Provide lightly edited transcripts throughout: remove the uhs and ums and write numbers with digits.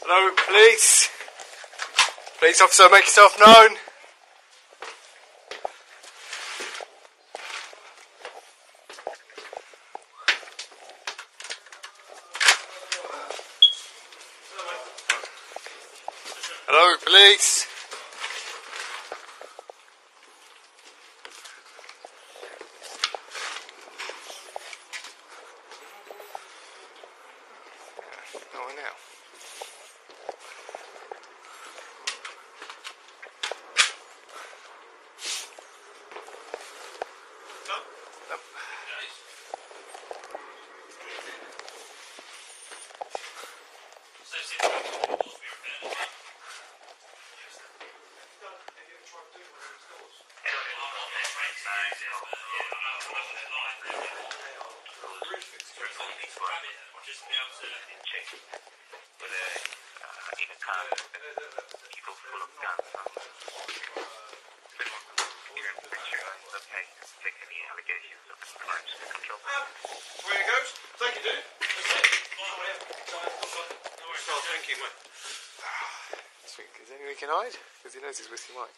Hello, police. Police officer, make yourself known. Hello, police. No one now. No. People full of guns. Take any allegations of crimes to control. Where it goes? Thank you, dude. That's it. Thank you, mate. Is there anywhere he can hide? Because he knows he's with you, Mike.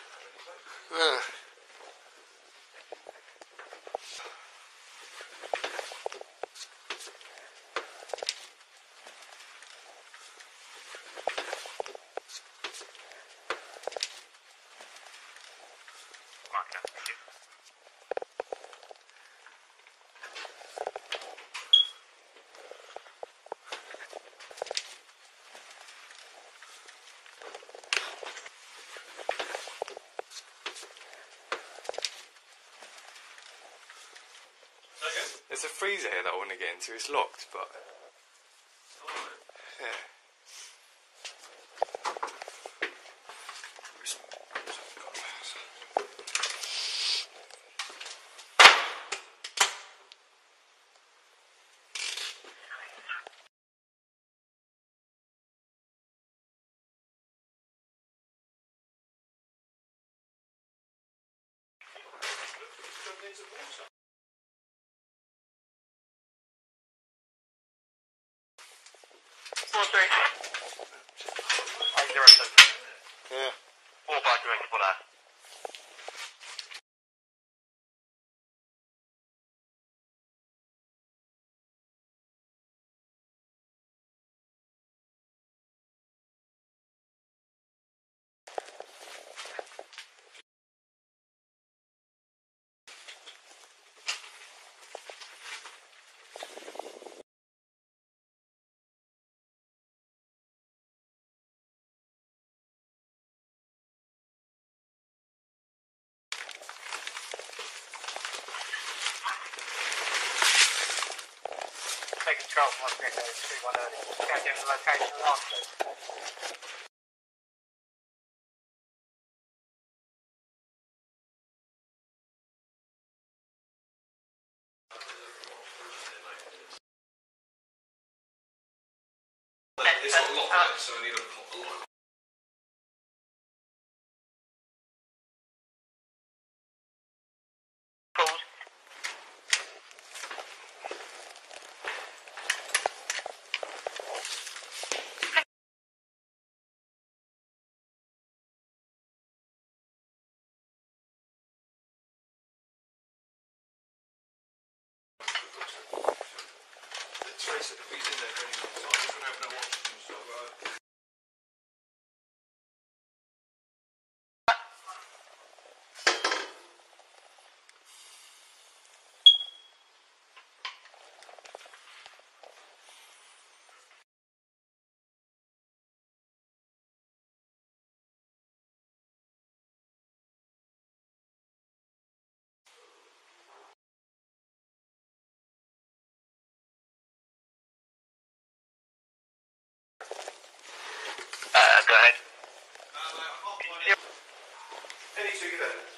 There's a freezer here that I want to get into. It's locked, but yeah. Yeah. All by direct for that. Take control from 130 early. Get in the location of the It's got a lock on it, so I need a lock. Tracer, if he's in there for any long time, he's going to have no oxygen, so Go ahead. Any two, you there?